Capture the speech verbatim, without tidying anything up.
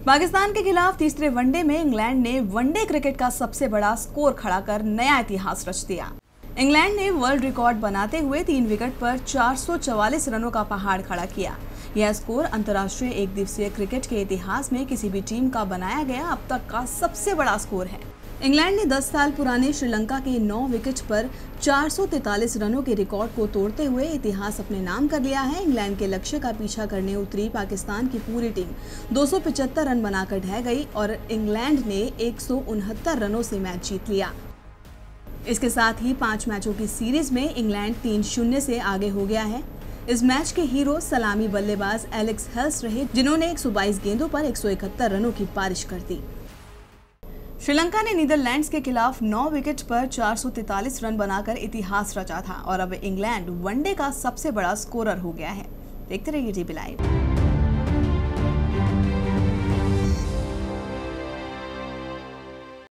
पाकिस्तान के खिलाफ तीसरे वनडे में इंग्लैंड ने वनडे क्रिकेट का सबसे बड़ा स्कोर खड़ा कर नया इतिहास रच दिया। इंग्लैंड ने वर्ल्ड रिकॉर्ड बनाते हुए तीन विकेट पर चार सौ चवालीस रनों का पहाड़ खड़ा किया। यह स्कोर अंतर्राष्ट्रीय एक दिवसीय क्रिकेट के इतिहास में किसी भी टीम का बनाया गया अब तक का सबसे बड़ा स्कोर है। इंग्लैंड ने दस साल पुराने श्रीलंका के नौ विकेट पर चार सौ तैंतालीस रनों के रिकॉर्ड को तोड़ते हुए इतिहास अपने नाम कर लिया है। इंग्लैंड के लक्ष्य का पीछा करने उतरी पाकिस्तान की पूरी टीम दो सौ पचहत्तर रन बनाकर ढह गई और इंग्लैंड ने एक सौ उनहत्तर रनों से मैच जीत लिया। इसके साथ ही पांच मैचों की सीरीज में इंग्लैंड तीन शून्य से आगे हो गया है। इस मैच के हीरो सलामी बल्लेबाज एलेक्स हेल्स रहे, जिन्होंने एक सौ बाईस गेंदों पर एक सौ इकहत्तर रनों की बारिश कर दी। श्रीलंका ने नीदरलैंड्स के खिलाफ नौ विकेट पर चार सौ तैंतालीस रन बनाकर इतिहास रचा था और अब इंग्लैंड वनडे का सबसे बड़ा स्कोरर हो गया है। देखते रहिए टीवी लाइव।